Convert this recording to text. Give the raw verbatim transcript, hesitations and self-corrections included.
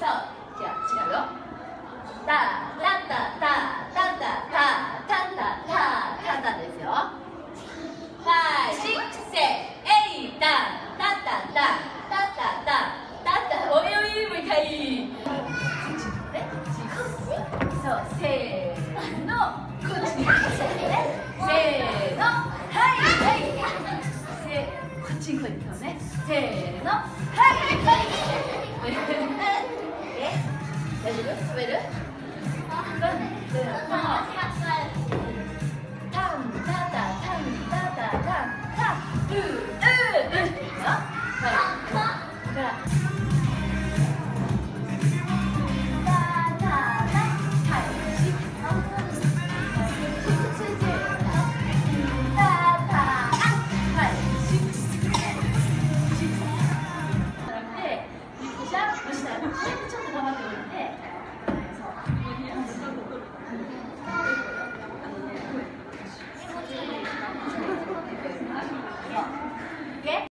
じゃあ違うよ。タタタタタタタタタタタタですよ。five six eight タタタタタタタタタ。おいおい、もう一回。そう、せーの、こっちに来てね。せーの、はいはい。せー、こっちに来いってね。せーの、はいはい。え、大丈夫？滑る？